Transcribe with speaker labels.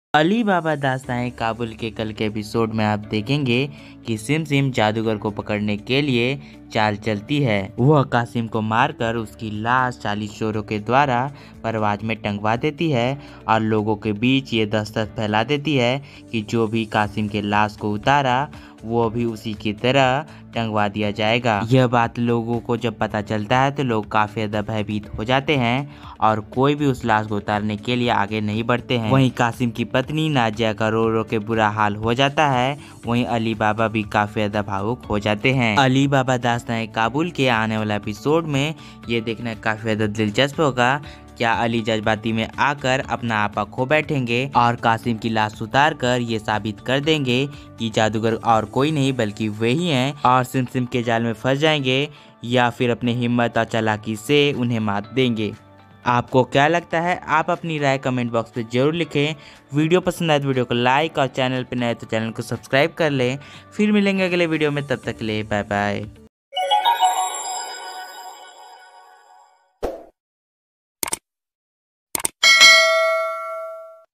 Speaker 1: अली बाबा दास्तान काबुल के कल के एपिसोड में आप देखेंगे कि सिम सिम जादूगर को पकड़ने के लिए चाल चलती है। वह कासिम को मारकर उसकी लाश 40 चोरों के द्वारा परवाज में टंगवा देती है और लोगों के बीच ये दस्तक फैला देती है कि जो भी कासिम के लाश को उतारा वो भी उसी की तरह टंगवा दिया जाएगा। यह बात लोगों को जब पता चलता है तो लोग काफी ज्यादा भयभीत हो जाते हैं और कोई भी उस लाश को उतारने के लिए आगे नहीं बढ़ते हैं। वहीं कासिम की पत्नी नाजिया का रो रो के बुरा हाल हो जाता है। वहीं अली बाबा भी काफी ज्यादा भावुक हो जाते हैं। अली बाबा दास्तान काबुल के आने वाला एपिसोड में ये देखना काफी ज्यादा दिलचस्प होगा। क्या अली जज्बाती में आकर अपना आपा खो बैठेंगे और कासिम की लाश उतार कर ये साबित कर देंगे कि जादूगर और कोई नहीं बल्कि वे ही हैं और सिम सिम के जाल में फंस जाएंगे, या फिर अपनी हिम्मत और चालाकी से उन्हें मात देंगे। आपको क्या लगता है? आप अपनी राय कमेंट बॉक्स में जरूर लिखें। वीडियो पसंद आए तो वीडियो को लाइक और चैनल पर नए तो चैनल को सब्सक्राइब कर लें। फिर मिलेंगे अगले वीडियो में, तब तक के लिए बाय बाय।